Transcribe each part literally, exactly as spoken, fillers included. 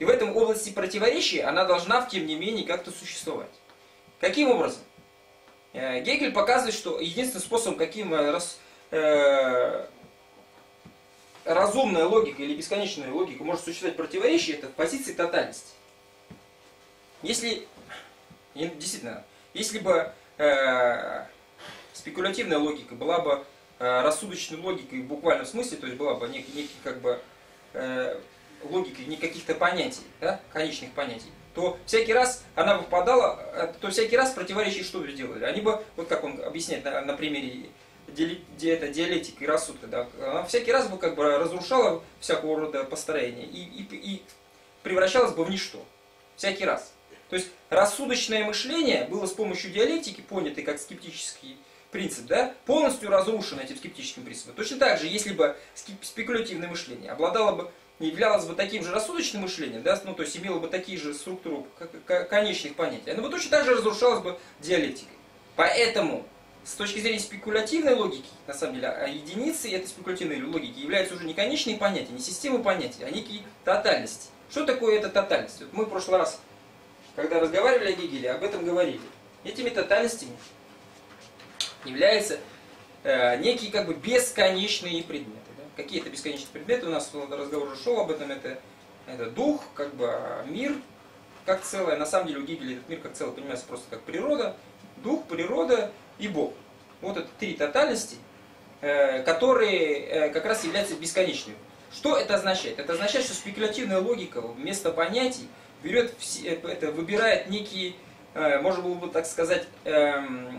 И в этом области противоречия она должна, тем не менее, как-то существовать. Каким образом? Гегель показывает, что единственным способом, каким раз, э, разумная логика или бесконечная логика может существовать противоречие, это в позиции тотальности. Если, действительно, если бы э, спекулятивная логика была бы э, рассудочной логикой в буквальном смысле, то есть была бы некий, некий как бы э, логикой не каких-то понятий, да, конечных понятий, то всякий раз она выпадала, то всякий раз противоречие что бы делали? Они бы, вот как он объясняет на, на примере это диалектики и рассудка, да, она всякий раз бы как бы разрушала всякого рода построения и, и, и превращалась бы в ничто. Всякий раз. То есть рассудочное мышление было с помощью диалектики, понятой как скептический принцип, да, полностью разрушено этим скептическим принципом. Точно так же, если бы спекулятивное мышление обладало бы, являлось бы таким же рассудочным мышлением, да, ну, то есть имело бы такие же структуры конечных понятий, оно бы точно так же разрушалось бы диалектикой. Поэтому, с точки зрения спекулятивной логики, на самом деле, а единицей этой спекулятивной логики являются уже не конечные понятия, не системы понятий, а некие тотальности. Что такое эта тотальность? Вот мы в прошлый раз, когда разговаривали о Гегеле, об этом говорили. Этими тотальностями являются э, некие как бы бесконечные предметы. Да? Какие это бесконечные предметы? У нас разговор уже шел об этом. Это, это дух, как бы мир, как целое. На самом деле у Гегеля этот мир как целое понимается просто как природа. Дух, природа и Бог. Вот это три тотальности, э, которые э, как раз являются бесконечными. Что это означает? Это означает, что спекулятивная логика вместо понятий берет, это, выбирает некие, э, можно было бы так сказать, эм,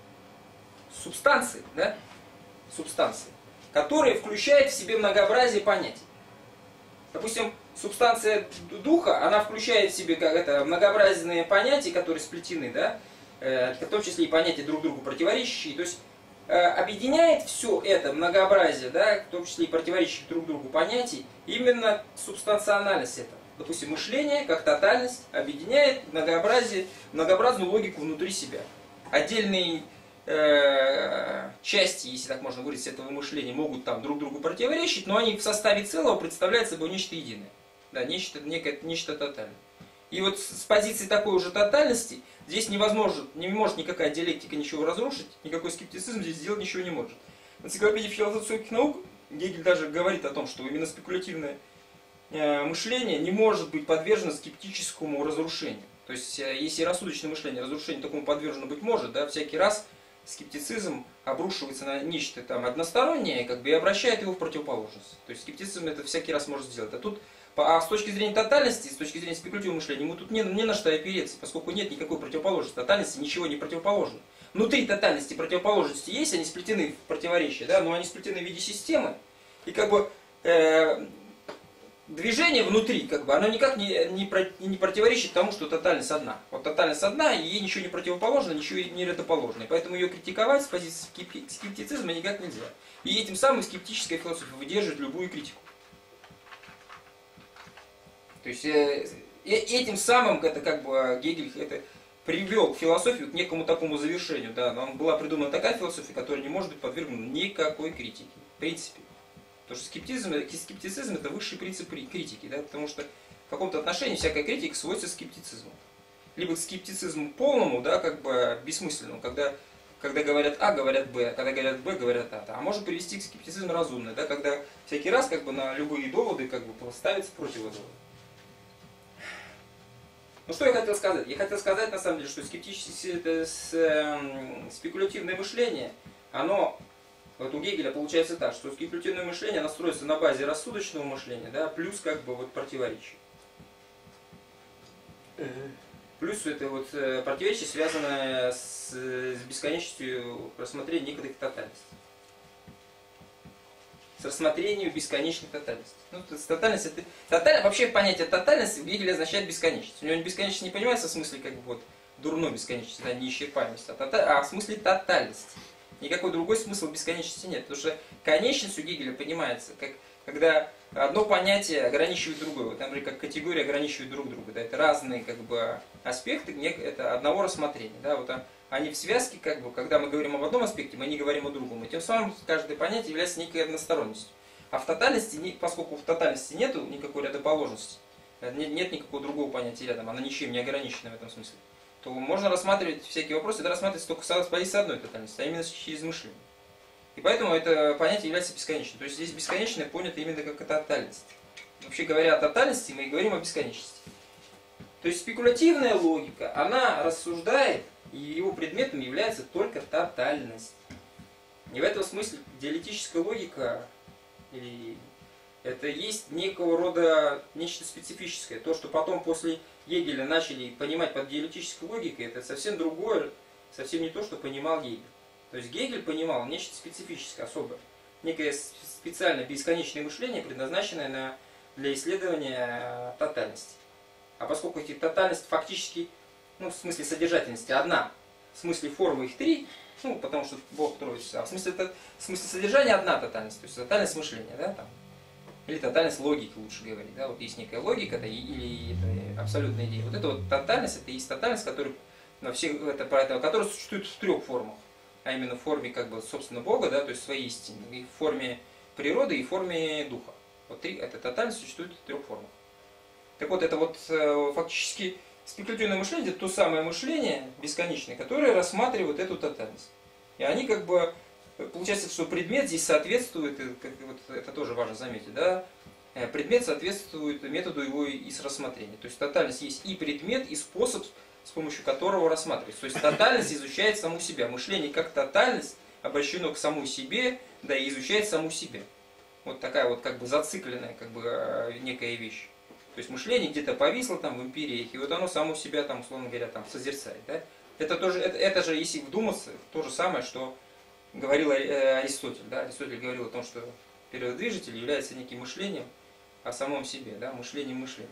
субстанции, да? Субстанции, которые включают в себе многообразие понятий. Допустим, субстанция духа, она включает в себе как это, многообразные понятия, которые сплетены, да? э, в том числе и понятия друг другу противоречащие. То есть э, объединяет все это многообразие, да, в том числе и противоречащих друг другу понятий, именно субстанциональность этого. Допустим, мышление, как тотальность, объединяет многообразие, многообразную логику внутри себя. Отдельные э, части, если так можно говорить, этого мышления могут там друг другу противоречить, но они в составе целого представляют собой нечто единое. Да, нечто, некое, нечто тотальное. И вот с позиции такой уже тотальности здесь невозможно, не может никакая диалектика ничего разрушить, никакой скептицизм здесь сделать ничего не может. В энциклопедии философских наук Гегель даже говорит о том, что именно спекулятивное мышление не может быть подвержено скептическому разрушению. То есть, если рассудочное мышление разрушению такому подвержено быть может, да, всякий раз скептицизм обрушивается на нечто там одностороннее, как бы, и обращает его в противоположность. То есть скептицизм это всякий раз может сделать. А тут, а с точки зрения тотальности, с точки зрения спекулятивного мышления, ему тут не, не на что опереться, поскольку нет никакой противоположности. Тотальности ничего не противоположно. Внутри тотальности противоположности есть, они сплетены в противоречие, да, но они сплетены в виде системы. И как бы э, движение внутри, как бы, оно никак не, не, про, не противоречит тому, что тотальность одна. Вот тотальность одна, и ей ничего не противоположно, ничего не ретоположно. И поэтому ее критиковать с позиции скептицизма никак нельзя. И этим самым скептическая философия выдерживает любую критику. То есть э, этим самым это как бы Гегель это привел философию к некому такому завершению. Да, но была придумана такая философия, которая не может быть подвергнута никакой критике. В принципе. Потому что скептицизм, скептицизм это высший принцип критики, да, потому что в каком-то отношении всякая критика сводится к скептицизму. Либо к скептицизму полному, да, как бы бессмысленному, когда, когда говорят А, говорят Б, а когда говорят Б, говорят А. А может привести к скептицизму разумный, да, когда всякий раз как бы на любые доводы как бы ставится противодовод. Ну что я хотел сказать? Я хотел сказать на самом деле, что скептическое, это, с, э, спекулятивное мышление, оно вот у Гегеля получается так, что спекулятивное мышление оно строится на базе рассудочного мышления, да, плюс как бы вот противоречие. Плюс это вот противоречие, связанное с, с бесконечностью рассмотрения некоторых тотальностей. С рассмотрением бесконечных тотальностей. Ну, то есть тотальность это. Тоталь, вообще понятие тотальности у Гегеля означает бесконечность. У него бесконечность не понимается в смысле как бы вот дурной бесконечности, да, неисчерпаемости, а, тоталь, а в смысле тотальности. Никакой другой смысл бесконечности нет. Потому что конечность у Гегеля понимается, как, когда одно понятие ограничивает другое. Вот, например, как категории ограничивают друг друга. Да, это разные как бы, аспекты это одного рассмотрения. Да, вот, они в связке, как бы, когда мы говорим об одном аспекте, мы не говорим о другом. И тем самым каждое понятие является некой односторонностью. А в тотальности, поскольку в тотальности нет никакой рядоположности, нет, нет никакого другого понятия рядом, она ничем не ограничена в этом смысле, то можно рассматривать всякие вопросы, это рассматривается только с позиции одной тотальности, а именно через мышление. И поэтому это понятие является бесконечным. То есть здесь бесконечное понято именно как тотальность. Вообще говоря о тотальности, мы и говорим о бесконечности. То есть спекулятивная логика, она рассуждает, и его предметом является только тотальность. И в этом смысле диалектическая логика или это есть некого рода нечто специфическое. То, что потом после Гегеля начали понимать под диалектической логикой, это совсем другое, совсем не то, что понимал Гегель. То есть Гегель понимал нечто специфическое, особое. Некое специальное бесконечное мышление, предназначенное на, для исследования тотальности. А поскольку эти тотальности фактически, ну, в смысле содержательности одна, в смысле формы их три, ну, потому что Бог Троица, а в смысле, в смысле содержания одна тотальность, то есть тотальность мышления, да, там. Или тотальность логики, лучше говорить. Да? Вот есть некая логика, да, или это абсолютная идея. Вот эта вот тотальность, это и есть тотальность, которая, на всех, это, которая существует в трех формах. А именно в форме, как бы, собственно, Бога, да, то есть своей истины, и в форме природы, и в форме духа. Вот три, эта тотальность существует в трех формах. Так вот, это вот фактически спекулятивное мышление, это то самое мышление бесконечное, которое рассматривает эту тотальность. И они как бы, получается, что предмет здесь соответствует, как, вот, это тоже важно заметить, да, предмет соответствует методу его ис рассмотрения. То есть тотальность есть и предмет, и способ, с помощью которого рассматривается. То есть тотальность изучает саму себя. Мышление как тотальность обращено к самой себе, да и изучает саму себя. Вот такая вот как бы зацикленная как бы некая вещь. То есть мышление где-то повисло там в империях, и вот оно само себя там, условно говоря, там созерцает. Да? Это, тоже, это, это же, если вдуматься, то же самое, что говорил Аристотель. Да? Аристотель говорил о том, что перводвижитель является неким мышлением о самом себе, да? Мышлением мышления.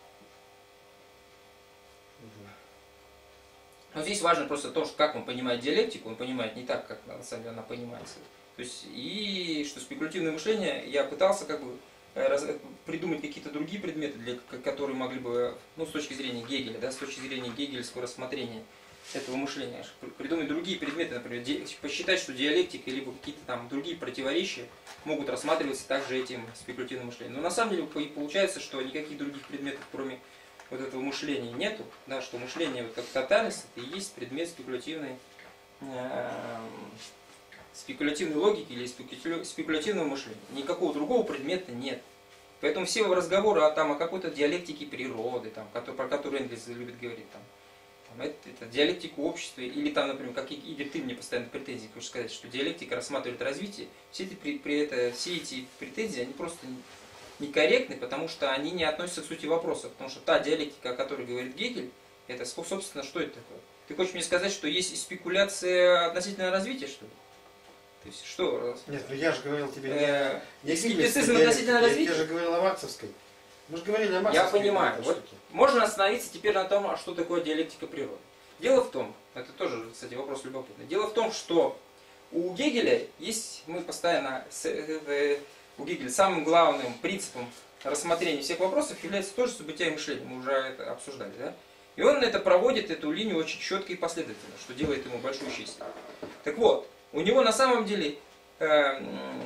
Но здесь важно просто то, что как он понимает диалектику, он понимает не так, как на самом деле она понимается. То есть, и что спекулятивное мышление, я пытался как бы раз, придумать какие-то другие предметы, для, которые могли бы, ну, с точки зрения Гегеля, да, с точки зрения гегельского рассмотрения этого мышления, придумать другие предметы, например, ди, посчитать, что диалектика, либо какие-то там другие противоречия могут рассматриваться также этим спекулятивным мышлением. Но на самом деле получается, что никаких других предметов, кроме вот этого мышления нету, да, что мышление вот как тотальность, это и есть предмет спекулятивной, э, спекулятивной логики или спекулятивного мышления. Никакого другого предмета нет. Поэтому все разговоры о, там, о какой-то диалектике природы, там, который, про которую Энгельс любит говорить, там, там, это, это диалектика общества, или там, например, как или ты мне постоянно претензии хочешь сказать, что диалектика рассматривает развитие, все эти, при, при это, все эти претензии, они просто некорректны, потому что они не относятся к сути вопроса. Потому что та диалектика, о которой говорит Гегель, это, собственно, что это такое? Ты хочешь мне сказать, что есть спекуляция относительно развития, что ли? То есть, что? Нет, ну я же говорил тебе э, не, не скептицизм относительно развития. Я же говорил о марксовской. Мы же говорили о марксовской. Я понимаю. Вот можно остановиться теперь на том, а что такое диалектика природы. Дело в том, это тоже, кстати, вопрос любопытный. Дело в том, что у Гегеля есть, мы постоянно... У Гегеля самым главным принципом рассмотрения всех вопросов является тоже событие мышления. Мы уже это обсуждали, да? И он это проводит, эту линию, очень четко и последовательно, что делает ему большую честь. Так вот, у него на самом деле э,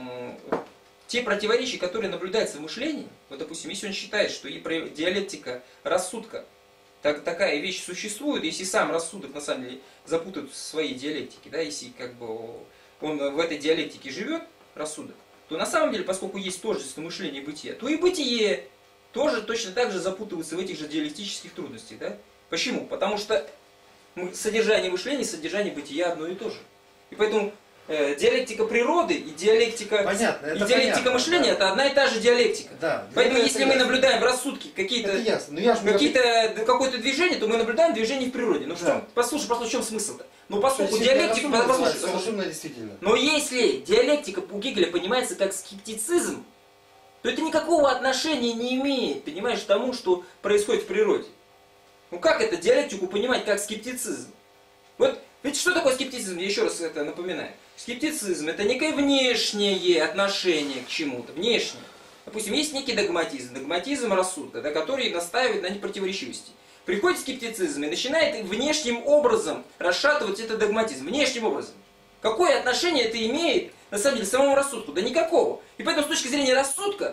те противоречия, которые наблюдаются в мышлении, вот, допустим, если он считает, что и диалектика рассудка, так, такая вещь существует, если сам рассудок на самом деле запутает в своей диалектике, да, если как бы он в этой диалектике живет, рассудок, то на самом деле, поскольку есть тождество мышления и бытия, то и бытие тоже точно так же запутывается в этих же диалектических трудностях. Да? Почему? Потому что содержание мышления и содержание бытия одно и то же. И поэтому э, диалектика природы и диалектика, понятно, и диалектика понятно, мышления да. это одна и та же диалектика. Да, поэтому если мы ясно. наблюдаем в рассудке какие-то какие какое-то движение, то мы наблюдаем движение в природе. Ну да. Что, послушай, послушай, в чем смысл-то? Ну поскольку диалектика... Послушай, послушай, действительно. Но если диалектика у Гегеля понимается как скептицизм, то это никакого отношения не имеет, понимаешь, к тому, что происходит в природе. Ну как это диалектику понимать как скептицизм? Вот ведь что такое скептицизм? Я еще раз это напоминаю. Скептицизм это некое внешнее отношение к чему-то, внешнее. Допустим, есть некий догматизм, догматизм рассудка, да, который настаивает на непротиворечивости. Приходит скептицизм и начинает внешним образом расшатывать этот догматизм. Внешним образом. Какое отношение это имеет, на самом деле, к самому рассудку? Да никакого. И поэтому с точки зрения рассудка,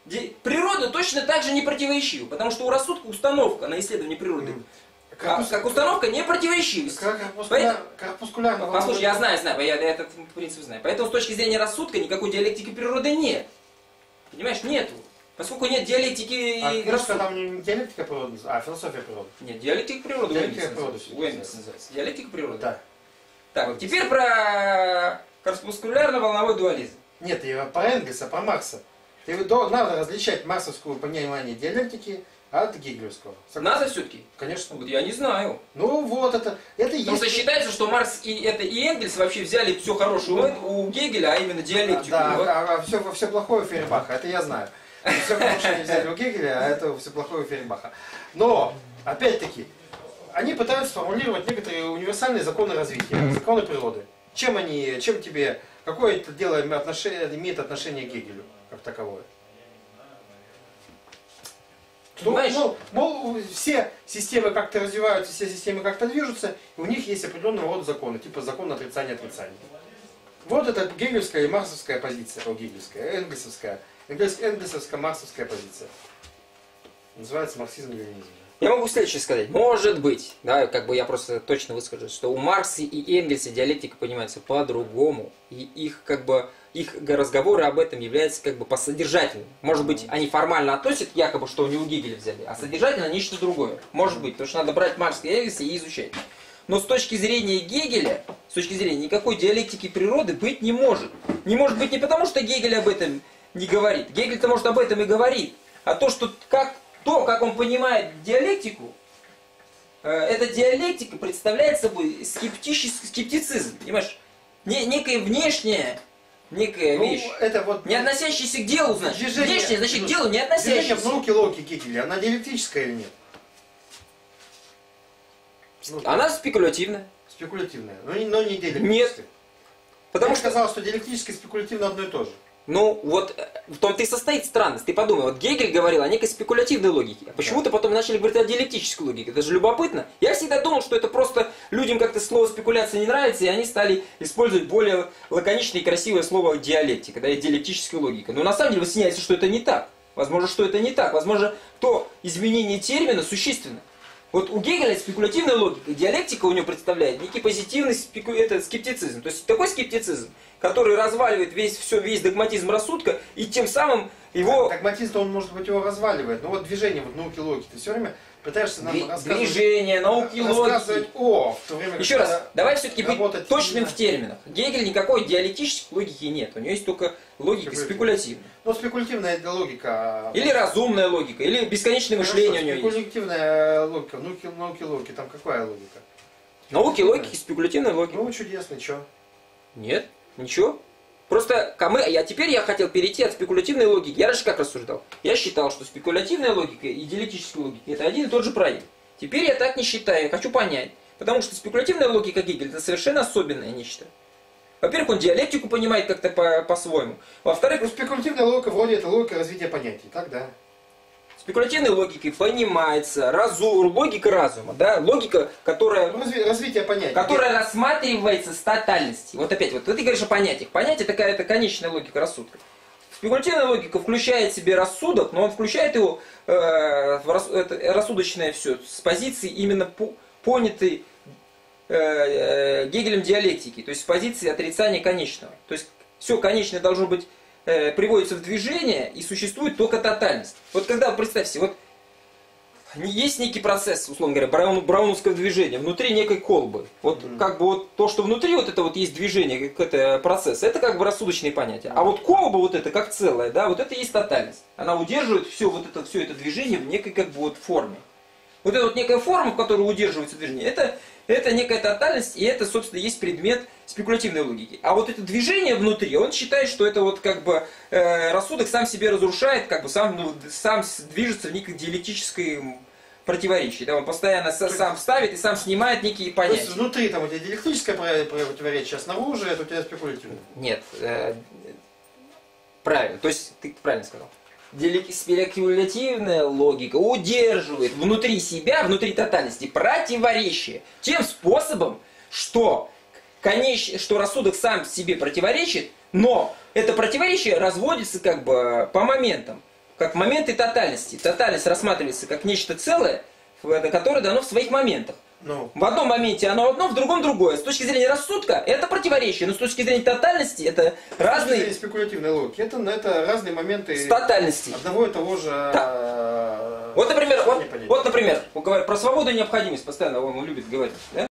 Природа точно так же не противоречива, потому что у рассудка установка на исследование природы. Mm. Корпус... Как установка не противоречивость. Корпускуляр... Корпускулярно. Послушай, я знаю, знаю, я этот принцип знаю. Поэтому с точки зрения рассудка никакой диалектики природы нет. Понимаешь, нету. Поскольку нет диалектики а, и рассудка. Там не диалектика природы, а философия природы. Нет, диалектика природы. Диалектика природы. называется. Диалектика природы. Да. Так, вот теперь про корпускулярно-волновой дуализм. Нет, и про Энгельса, про Маркса. Ты, надо различать марксовскую понимание диалектики от гегелевского. Согласен? Надо все-таки? Конечно. Вот я не знаю. Ну вот это, это Потому есть... что считается, что Маркс и, это, и Энгельс вообще взяли все хорошее у Гегеля, а именно диалектику. Да, а, а все, все плохое у Фейербаха, это я знаю. Все хорошее взяли у Гегеля, а это все плохое у Фейербаха. Но, опять-таки, они пытаются сформулировать некоторые универсальные законы развития, законы природы. Чем они, чем тебе, какое это дело отношение, имеет отношение к Гегелю, как таковое? Что, мол, мол, все системы как-то развиваются, все системы как-то движутся, и у них есть определенного рода законы, типа закон отрицания отрицания. Вот это гегельская и марксовская позиция, о, гегельская, энгельсовская, энгельсовская, марксовская позиция. Называется марксизм-ленинизм. Я могу следующее сказать. Может быть, да, как бы я просто точно выскажу, что у Маркса и Энгельса диалектика понимается по-другому, и их как бы их разговоры об этом являются как бы посодержательными. Может быть, они формально относят якобы, что они у Гегеля взяли, а содержательно нечто другое. Может быть, потому что надо брать Маркса и Энгельса и изучать. Но с точки зрения Гегеля, с точки зрения никакой диалектики природы быть не может. Не может быть не потому, что Гегель об этом не говорит. Гегель-то может об этом и говорит. А то, что как, то, как он понимает диалектику, э, эта диалектика представляет собой скептический скептицизм. Понимаешь? Не, некое внешнее, некая ну, вещь, это вот, не относящаяся к делу, значит. Движение, Внешнее, значит, ну, к делу не относящееся. Движение в науке логики Гегеля, она диалектическая или нет? Ну, она спекулятивная. Спекулятивная, но не, но не диалектическая. Нет. Потому Я что сказал, что диалектически и спекулятивно одно и то же. Ну, вот в том-то и состоит странность. Ты подумай, вот Гегель говорил о некой спекулятивной логике. А почему-то потом начали говорить о диалектической логике. Это же любопытно. Я всегда думал, что это просто людям как-то слово спекуляция не нравится, и они стали использовать более лаконичное и красивое слово диалектика, да, и диалектическая логика. Но на самом деле выясняется, что это не так. Возможно, что это не так. Возможно, то изменение термина существенно. Вот у Гегеля спекулятивная логика, диалектика у него представляет некий позитивный спеку... это скептицизм. То есть такой скептицизм, который разваливает весь, все, весь догматизм рассудка, и тем самым его... Догматизм, он, может быть, его разваливает. Но вот движение вот, науки логики, ты все время пытаешься нам Дви... рассказывать... Движение, науки логики. О, в то время, Еще раз, давай все-таки быть точным именно... в терминах. Гегель никакой диалектической логики нет. У него есть только логика спекулятивная. Ну, спекулятивная это логика. Или разумная логика, или бесконечное мышление у него есть. Спекулятивная логика, науки, науки логики, там какая логика? Науки логики, спекулятивная логика. Ну, чудесно, что? Нет, ничего. Просто мы, я теперь я хотел перейти от спекулятивной логики. Я раньше как рассуждал? Я считал, что спекулятивная логика и диалектическая логика это один и тот же проект. Теперь я так не считаю, я хочу понять. Потому что спекулятивная логика Гегеля это совершенно особенное нечто. Во-первых, он диалектику понимает как-то по- по-своему. Во-вторых, ну, спекулятивная логика вроде это логика развития понятий, так да? Спекулятивной логикой понимается разум, логика разума, да, логика, которая, ну, разви, развитие понятий, которая рассматривается с тотальности. Вот опять, вот ты говоришь о понятиях. Понятие такая, это конечная логика рассудка. Спекулятивная логика включает в себе рассудок, но он включает его э, в рас, это, рассудочное все с позиции именно по, понятой э, э, Гегелем диалектики, то есть с позиции отрицания конечного. То есть все конечное должно быть э, приводится в движение и существует только тотальность. Вот когда, представьте себе, вот есть некий процесс, условно говоря, браун, брауновского движения внутри некой колбы. Вот mm-hmm. как бы вот то, что внутри вот это вот есть движение, как это процесс, это как бы рассудочные понятия. А вот колба вот это как целое, да, вот это и есть тотальность. Она удерживает все вот это, все это движение в некой как бы вот форме. Вот эта вот некая форма, в которой удерживается движение, это, это некая тотальность, и это, собственно, есть предмет спекулятивной логики. А вот это движение внутри, он считает, что это вот как бы э, рассудок сам себе разрушает, как бы сам, ну, сам движется в некой диалектической противоречии. Да, он постоянно сам ставит и сам снимает некие понятия. То есть внутри там у тебя диалектическое противоречие, а снаружи это у тебя спекулятивное? Нет. Э, правильно. То есть ты правильно сказал. Спекулятивная логика удерживает внутри себя, внутри тотальности противоречие тем способом, что, конечно, что рассудок сам себе противоречит, но это противоречие разводится как бы по моментам. как моменты тотальности. Тотальность рассматривается как нечто целое, которое дано в своих моментах. Ну. В одном моменте оно одно, в другом другое. С точки зрения рассудка это противоречие, но с точки зрения тотальности это разные... С точки зрения спекулятивной логики. Это, это разные моменты с тотальности. Одного и того же... Да. Вот, например, вот, вот, например, говорю про свободу и необходимость, постоянно он любит говорить. Да?